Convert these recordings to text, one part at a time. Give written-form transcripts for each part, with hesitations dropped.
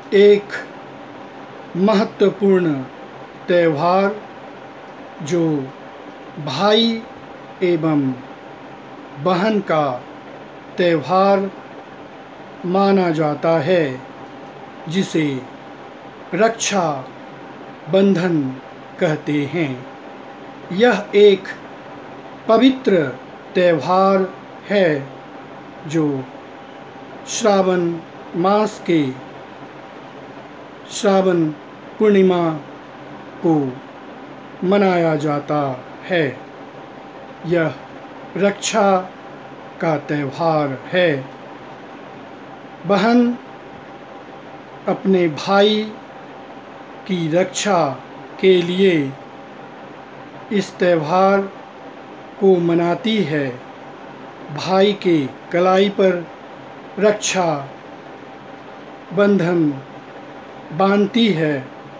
एक महत्वपूर्ण त्यौहार जो भाई एवं बहन का त्यौहार माना जाता है, जिसे रक्षा बंधन कहते हैं। यह एक पवित्र त्यौहार है जो श्रावण मास के श्रावण पूर्णिमा को मनाया जाता है। यह रक्षा का त्यौहार है। बहन अपने भाई की रक्षा के लिए इस त्यौहार को मनाती है। भाई के कलाई पर रक्षा बंधन बांधती है,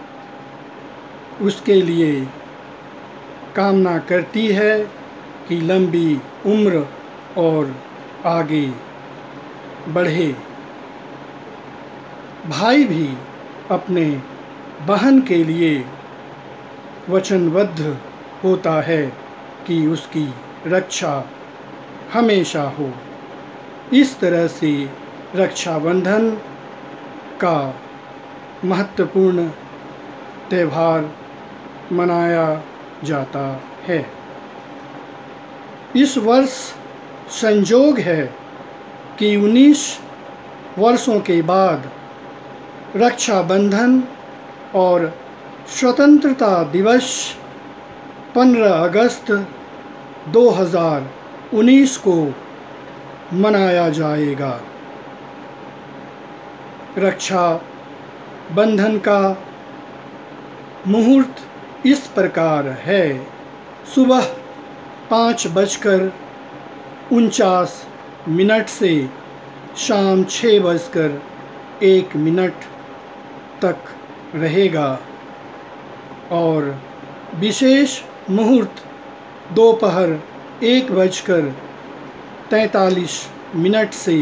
उसके लिए कामना करती है कि लंबी उम्र और आगे बढ़े। भाई भी अपने बहन के लिए वचनबद्ध होता है कि उसकी रक्षा हमेशा हो। इस तरह से रक्षाबंधन का महत्वपूर्ण त्यौहार मनाया जाता है। इस वर्ष संयोग है कि 19 वर्षों के बाद रक्षाबंधन और स्वतंत्रता दिवस 15 अगस्त 2019 को मनाया जाएगा। रक्षा बंधन का मुहूर्त इस प्रकार है। सुबह 5:49 से शाम 6:01 तक रहेगा और विशेष मुहूर्त दोपहर 1:43 से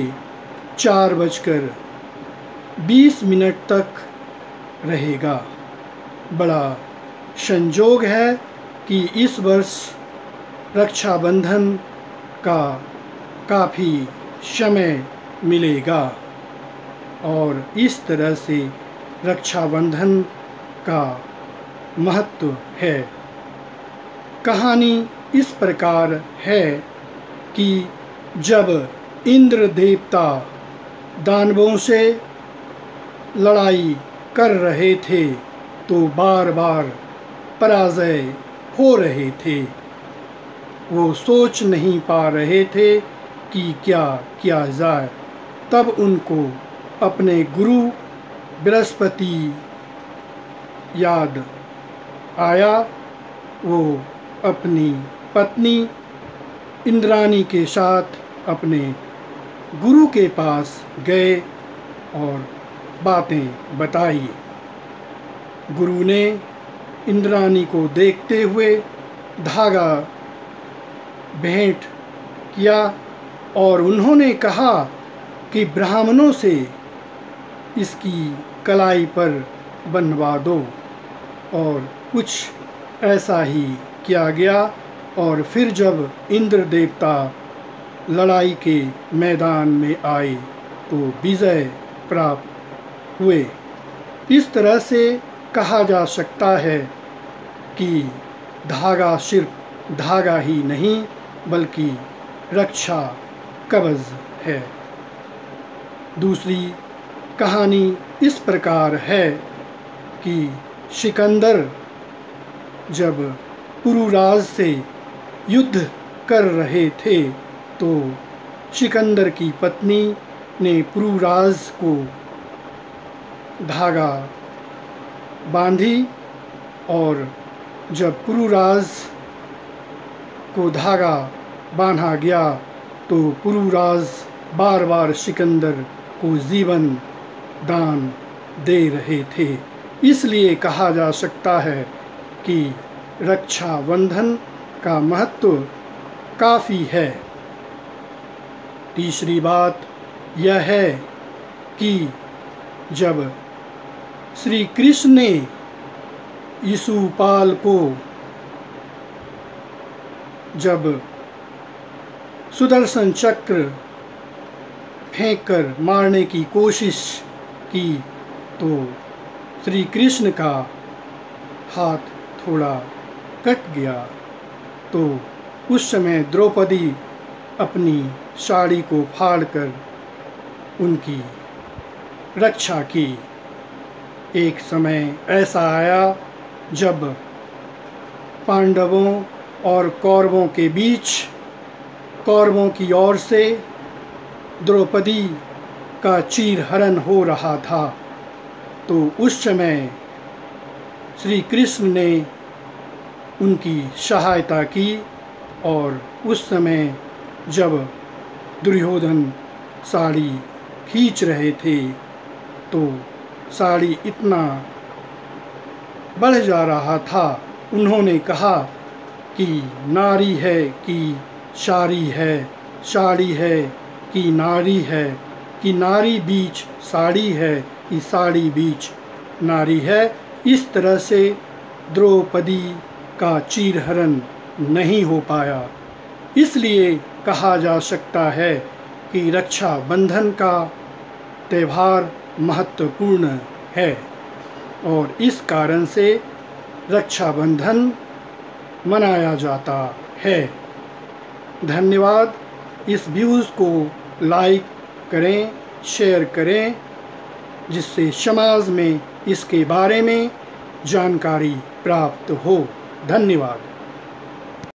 4:20 तक रहेगा। बड़ा संयोग है कि इस वर्ष रक्षाबंधन का काफ़ी समय मिलेगा और इस तरह से रक्षाबंधन का महत्व है। कहानी इस प्रकार है कि जब इंद्र देवता दानवों से लड़ाई कर रहे थे तो बार बार पराजय हो रहे थे। वो सोच नहीं पा रहे थे कि क्या किया जाए। तब उनको अपने गुरु बृहस्पति याद आया। वो अपनी पत्नी इंद्राणी के साथ अपने गुरु के पास गए और बातें बताई। गुरु ने इंद्राणी को देखते हुए धागा भेंट किया और उन्होंने कहा कि ब्राह्मणों से इसकी कलाई पर बंधवा दो और कुछ ऐसा ही किया गया। और फिर जब इंद्र देवता लड़ाई के मैदान में आए तो विजय प्राप्त हुए। इस तरह से कहा जा सकता है कि धागा सिर्फ धागा ही नहीं बल्कि रक्षा कवच है। दूसरी कहानी इस प्रकार है कि सिकंदर जब पुरुराज से युद्ध कर रहे थे तो सिकंदर की पत्नी ने पुरुराज को धागा बांधी और जब पुरुराज को धागा बांधा गया तो पुरुराज बार बार सिकंदर को जीवन दान दे रहे थे। इसलिए कहा जा सकता है कि रक्षाबंधन का महत्व काफ़ी है। तीसरी बात यह है कि जब श्री कृष्ण ने यीशुपाल को जब सुदर्शन चक्र फेंक कर मारने की कोशिश की तो श्री कृष्ण का हाथ थोड़ा कट गया। तो उस समय द्रौपदी अपनी साड़ी को फाड़कर उनकी रक्षा की। एक समय ऐसा आया जब पांडवों और कौरवों के बीच कौरवों की ओर से द्रौपदी का चीरहरण हो रहा था। तो उस समय श्री कृष्ण ने उनकी सहायता की और उस समय जब दुर्योधन साड़ी खींच रहे थे तो साड़ी इतना बढ़ जा रहा था, उन्होंने कहा कि नारी है कि साड़ी है, साड़ी है कि नारी है, कि नारी बीच साड़ी है कि साड़ी बीच नारी है। इस तरह से द्रौपदी का चीरहरण नहीं हो पाया। इसलिए कहा जा सकता है कि रक्षा बंधन का त्यौहार महत्वपूर्ण है और इस कारण से रक्षा बंधन मनाया जाता है। धन्यवाद। इस व्यूज़ को लाइक करें, शेयर करें, जिससे समाज में इसके बारे में जानकारी प्राप्त हो। धन्यवाद।